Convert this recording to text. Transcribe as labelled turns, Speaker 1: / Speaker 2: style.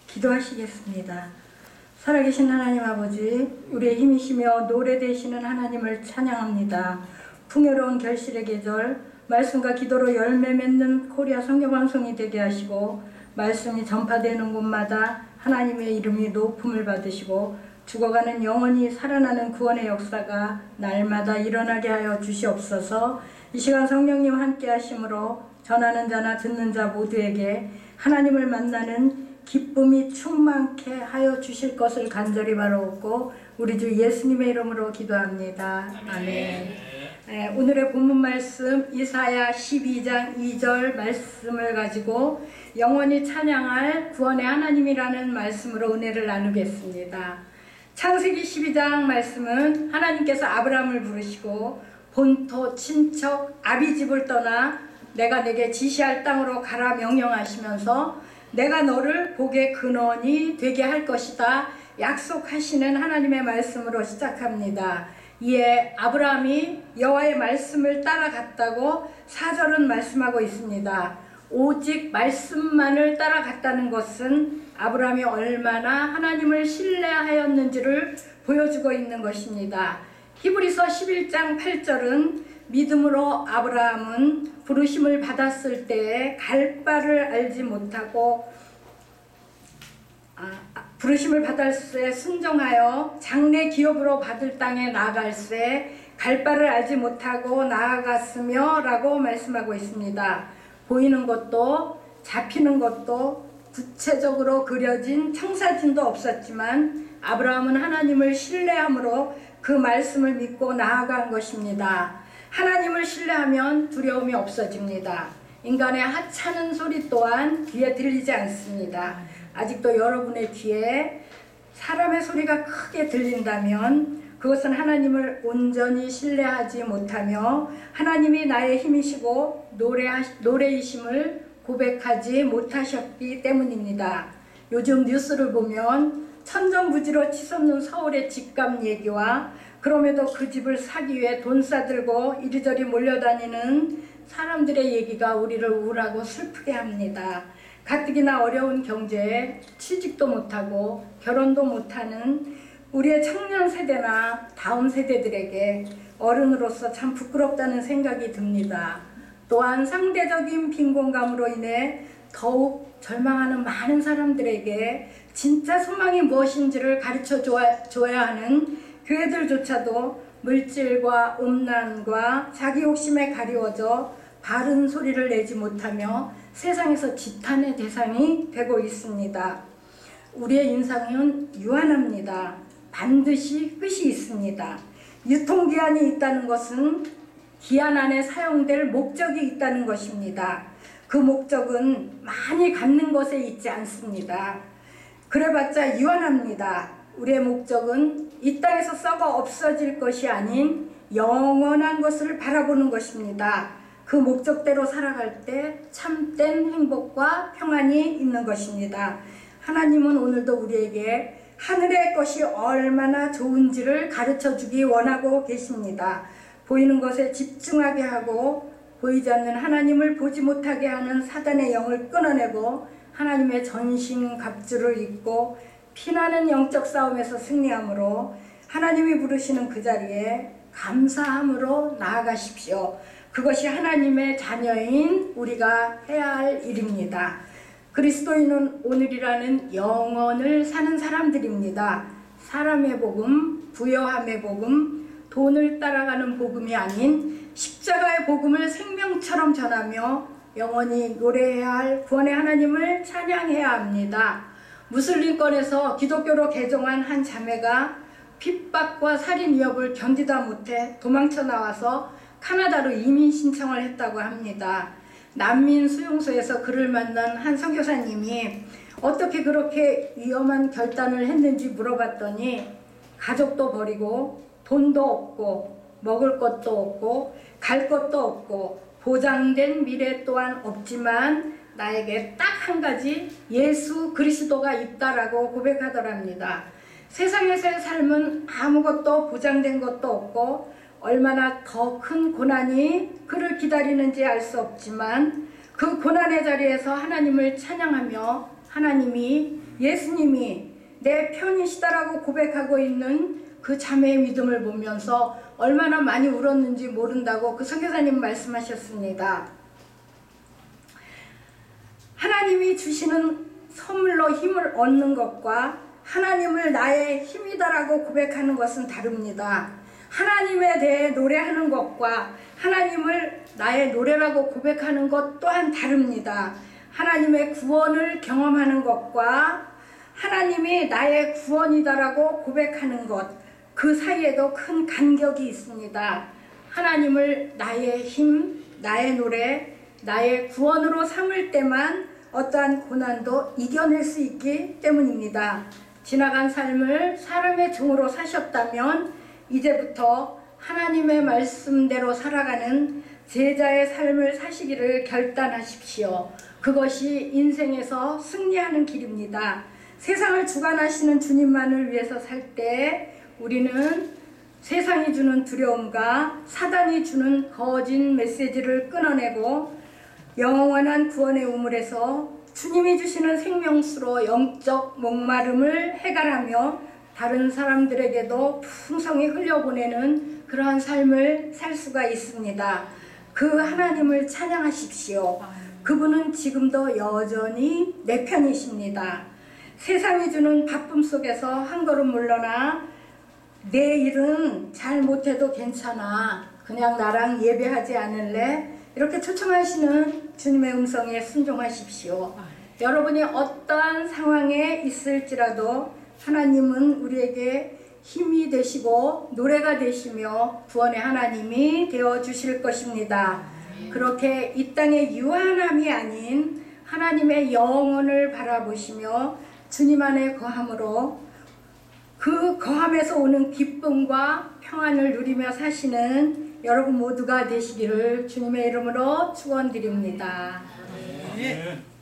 Speaker 1: 기도하시겠습니다. 살아계신 하나님 아버지, 우리의 힘이시며 노래 되시는 하나님을 찬양합니다. 풍요로운 결실의 계절, 말씀과 기도로 열매 맺는 코리아 선교방송이 되게 하시고, 말씀이 전파되는 곳마다 하나님의 이름이 높음을 받으시고, 죽어가는 영혼이 살아나는 구원의 역사가 날마다 일어나게 하여 주시옵소서. 이 시간 성령님 함께 하심으로 전하는 자나 듣는 자 모두에게 하나님을 만나는 기쁨이 충만케 하여 주실 것을 간절히 바라옵고 우리 주 예수님의 이름으로 기도합니다. 아멘. 오늘의 본문 말씀 이사야 12장 2절 말씀을 가지고 영원히 찬양할 구원의 하나님이라는 말씀으로 은혜를 나누겠습니다. 창세기 12장 말씀은 하나님께서 아브라함을 부르시고 본토 친척 아비집을 떠나 내가 내게 지시할 땅으로 가라 명령하시면서 내가 너를 복의 근원이 되게 할 것이다 약속하시는 하나님의 말씀으로 시작합니다. 이에 아브라함이 여호와의 말씀을 따라갔다고 4절은 말씀하고 있습니다. 오직 말씀만을 따라갔다는 것은 아브라함이 얼마나 하나님을 신뢰하였는지를 보여주고 있는 것입니다. 히브리서 11장 8절은 믿음으로 아브라함은 부르심을 받았을 때에 갈 바를 알지 못하고 부르심을 받았을 때 순종하여 장래 기업으로 받을 땅에 나아갈새 갈 바를 알지 못하고 나아갔으며 라고 말씀하고 있습니다. 보이는 것도 잡히는 것도 구체적으로 그려진 청사진도 없었지만 아브라함은 하나님을 신뢰함으로 그 말씀을 믿고 나아간 것입니다. 하나님을 신뢰하면 두려움이 없어집니다. 인간의 하찮은 소리 또한 귀에 들리지 않습니다. 아직도 여러분의 귀에 사람의 소리가 크게 들린다면 그것은 하나님을 온전히 신뢰하지 못하며 하나님이 나의 힘이시고 노래이심을 고백하지 못하셨기 때문입니다. 요즘 뉴스를 보면 천정부지로 치솟는 서울의 집값 얘기와 그럼에도 그 집을 사기 위해 돈 싸들고 이리저리 몰려다니는 사람들의 얘기가 우리를 우울하고 슬프게 합니다. 가뜩이나 어려운 경제에 취직도 못하고 결혼도 못하는 우리의 청년 세대나 다음 세대들에게 어른으로서 참 부끄럽다는 생각이 듭니다. 또한 상대적인 빈곤감으로 인해 더욱 절망하는 많은 사람들에게 진짜 소망이 무엇인지를 가르쳐 줘야 하는 교회들조차도 물질과 음란과 자기 욕심에 가리워져 바른 소리를 내지 못하며 세상에서 지탄의 대상이 되고 있습니다. 우리의 인생은 유한합니다. 반드시 끝이 있습니다. 유통기한이 있다는 것은 기한 안에 사용될 목적이 있다는 것입니다. 그 목적은 많이 갖는 것에 있지 않습니다. 그래봤자 유한합니다. 우리의 목적은 이 땅에서 썩어 없어질 것이 아닌 영원한 것을 바라보는 것입니다. 그 목적대로 살아갈 때 참된 행복과 평안이 있는 것입니다. 하나님은 오늘도 우리에게 하늘의 것이 얼마나 좋은지를 가르쳐주기 원하고 계십니다. 보이는 것에 집중하게 하고 보이지 않는 하나님을 보지 못하게 하는 사단의 영을 끊어내고 하나님의 전신갑주를 입고 피나는 영적 싸움에서 승리함으로 하나님이 부르시는 그 자리에 감사함으로 나아가십시오. 그것이 하나님의 자녀인 우리가 해야 할 일입니다. 그리스도인은 오늘이라는 영원을 사는 사람들입니다. 사람의 복음, 부여함의 복음, 돈을 따라가는 복음이 아닌 십자가의 복음을 생명처럼 전하며 영원히 노래해야 할 구원의 하나님을 찬양해야 합니다. 무슬림권에서 기독교로 개종한 한 자매가 핍박과 살인 위협을 견디다 못해 도망쳐 나와서 카나다로 이민 신청을 했다고 합니다. 난민 수용소에서 그를 만난 한 선교사님이 어떻게 그렇게 위험한 결단을 했는지 물어봤더니 가족도 버리고 돈도 없고 먹을 것도 없고 갈 것도 없고 보장된 미래 또한 없지만 나에게 딱 한 가지 예수 그리스도가 있다라고 고백하더랍니다. 세상에서의 삶은 아무것도 보장된 것도 없고 얼마나 더 큰 고난이 그를 기다리는지 알 수 없지만 그 고난의 자리에서 하나님을 찬양하며 하나님이 예수님이 내 편이시다라고 고백하고 있는 그 자매의 믿음을 보면서 얼마나 많이 울었는지 모른다고 그 선교사님 말씀하셨습니다. 하나님이 주시는 선물로 힘을 얻는 것과 하나님을 나의 힘이다라고 고백하는 것은 다릅니다. 하나님에 대해 노래하는 것과 하나님을 나의 노래라고 고백하는 것 또한 다릅니다. 하나님의 구원을 경험하는 것과 하나님이 나의 구원이다라고 고백하는 것, 그 사이에도 큰 간격이 있습니다. 하나님을 나의 힘, 나의 노래, 나의 구원으로 삼을 때만 어떠한 고난도 이겨낼 수 있기 때문입니다. 지나간 삶을 사람의 종으로 사셨다면 이제부터 하나님의 말씀대로 살아가는 제자의 삶을 사시기를 결단하십시오. 그것이 인생에서 승리하는 길입니다. 세상을 주관하시는 주님만을 위해서 살 때 우리는 세상이 주는 두려움과 사단이 주는 거짓 메시지를 끊어내고 영원한 구원의 우물에서 주님이 주시는 생명수로 영적 목마름을 해결하며 다른 사람들에게도 풍성히 흘려보내는 그러한 삶을 살 수가 있습니다. 그 하나님을 찬양하십시오. 그분은 지금도 여전히 내 편이십니다. 세상이 주는 바쁨 속에서 한 걸음 물러나 내 일은 잘 못해도 괜찮아, 그냥 나랑 예배하지 않을래? 이렇게 초청하시는 주님의 음성에 순종하십시오. 여러분이 어떠한 상황에 있을지라도 하나님은 우리에게 힘이 되시고 노래가 되시며 구원의 하나님이 되어 주실 것입니다. 그렇게 이 땅의 유한함이 아닌 하나님의 영원을 바라보시며 주님 안에 거함으로 그 거함에서 오는 기쁨과 평안을 누리며 사시는 여러분 모두가 되시기를 주님의 이름으로 축원드립니다.
Speaker 2: 네.